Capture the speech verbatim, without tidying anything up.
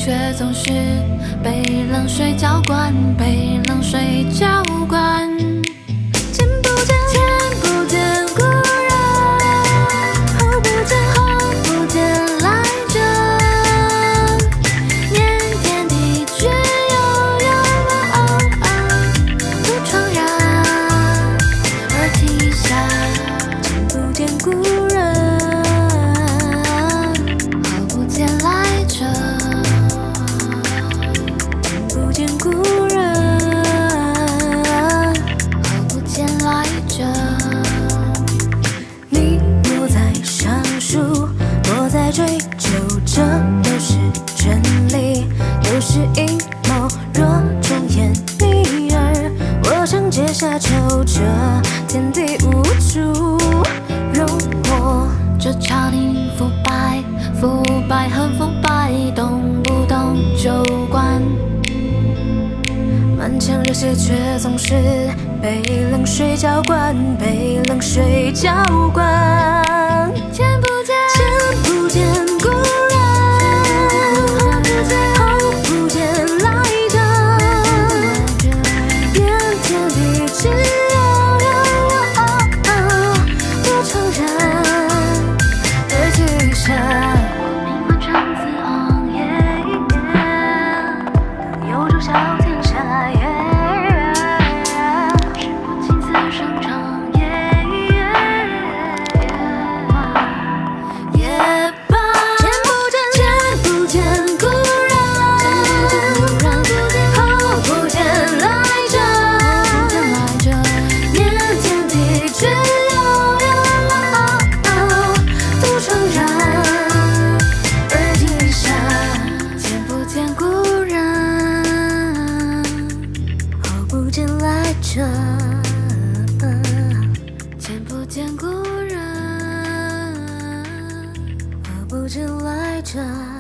却总是被冷水浇灌，被冷水浇灌。见不见，见不见故人，后不见，后不见来者。念天地之悠悠，不怆然，而涕下。见不见故人。 不见故人，好不见来者。你莫再上书，莫再追究，这都是真理，都是阴谋。若忠言逆耳，我想阶下囚，这天地无主容我。这朝廷腐败，腐败和腐败，动不动就关。 满腔热血，却总是被冷水浇灌，被冷水浇灌。见不见，见不见故人，后不见，后不见来者。念天地之悠悠，不怆然，而涕下。 见不见故人，何不见来者？